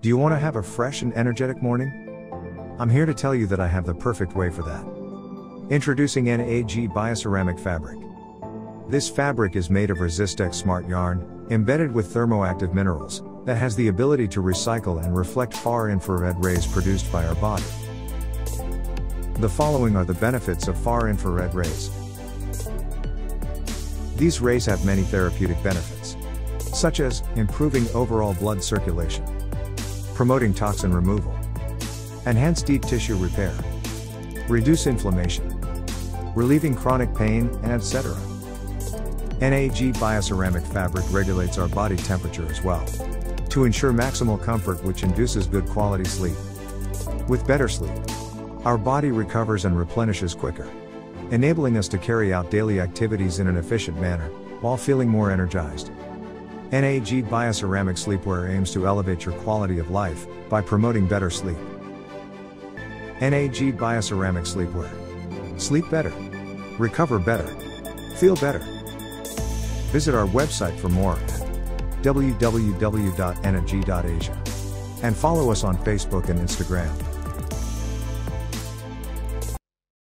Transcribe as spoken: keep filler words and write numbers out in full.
Do you want to have a fresh and energetic morning? I'm here to tell you that I have the perfect way for that. Introducing N A G Bioceramic Fabric. This fabric is made of Resistex Smart Yarn, embedded with thermoactive minerals, that has the ability to recycle and reflect far infrared rays produced by our body. The following are the benefits of far infrared rays. These rays have many therapeutic benefits, such as improving overall blood circulation, promoting toxin removal, enhance deep tissue repair, reduce inflammation, relieving chronic pain, and et cetera. N A G Bioceramic fabric regulates our body temperature as well, to ensure maximal comfort, which induces good quality sleep. With better sleep, our body recovers and replenishes quicker, enabling us to carry out daily activities in an efficient manner, while feeling more energized. N A G Bioceramic Sleepwear aims to elevate your quality of life, by promoting better sleep. N A G Bioceramic Sleepwear. Sleep better. Recover better. Feel better. Visit our website for more at w w w dot n a g dot asia. And follow us on Facebook and Instagram.